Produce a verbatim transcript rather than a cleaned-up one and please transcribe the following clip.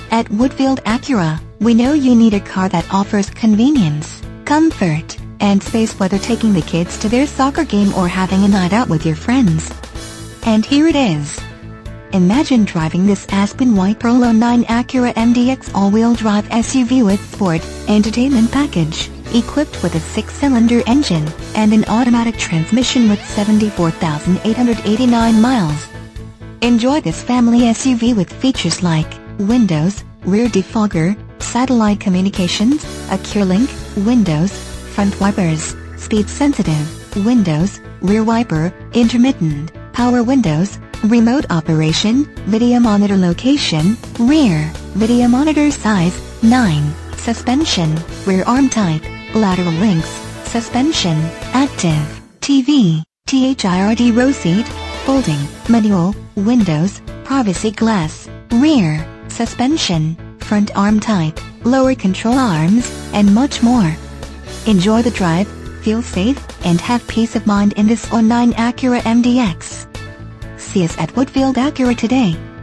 At Woodfield Acura, we know you need a car that offers convenience, comfort, and space, whether taking the kids to their soccer game or having a night out with your friends. And here it is. Imagine driving this Aspen White Pearl oh nine Acura M D X all-wheel drive S U V with sport entertainment package, equipped with a six-cylinder engine and an automatic transmission with seventy-four thousand eight hundred eighty-nine miles. Enjoy this family S U V with features like windows, rear defogger, satellite communications, a CureLink, windows, front wipers, speed-sensitive, windows, rear wiper, intermittent, power windows, remote operation, video monitor location, rear, video monitor size, nine, suspension, rear arm type, lateral links, suspension, active, T V, T H I R D row seat, folding, manual, windows, privacy glass, rear, suspension, front arm type, lower control arms, and much more. Enjoy the drive, feel safe, and have peace of mind in this oh nine Acura M D X. See us at Woodfield Acura today.